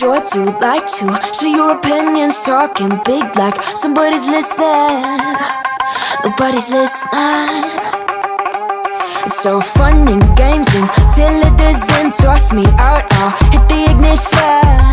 sure to like to share your opinions, talking big like somebody's listening. Nobody's listening. It's so fun and games until it doesn't. Toss me out, I'll hit the ignition.